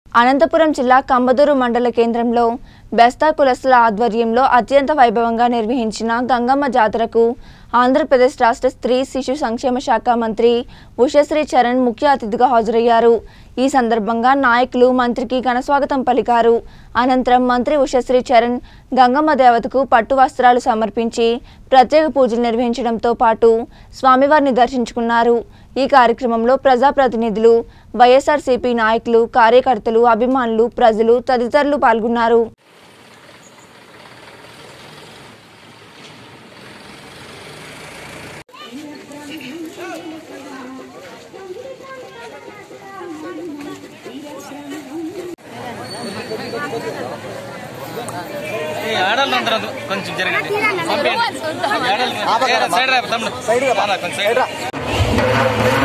అనంతపురం జిల్లా కంబదూరు మండల కేంద్రంలో బెస్తా కులస్తుల ఆధ్వర్యంలో అత్యంత వైభవంగా నిర్వహించిన గంగమ్మ జాతరకు ఆంధ్రప్రదేశ్ రాష్ట్ర స్త్రీ శిశు సంక్షేమ శాఖ మంత్రి ఉషశ్రీ చరణ్ ముఖ్య అతిథిగా హాజరయ్యారు। ఈ సందర్భంగా నాయకులు మంత్రికి ఘనస్వాగతం పలికారు। అనంతరం మంత్రి ఉషశ్రీ చరణ్ గంగమ్మ దేవతకు పట్టు వస్త్రాలు సమర్పించి ప్రత్యేక పూజలు నిర్వహించడంతో పాటు స్వామివారిని దర్శించుకున్నారు। ఈ కార్యక్రమంలో ప్రజాప్రతినిధులు, వైఎస్ఆర్సీపీ నాయకులు, కార్యకర్తలు, అభిమానులు, ప్రజలు తదితరులు పాల్గొన్నారు। కొంచెం జరగండి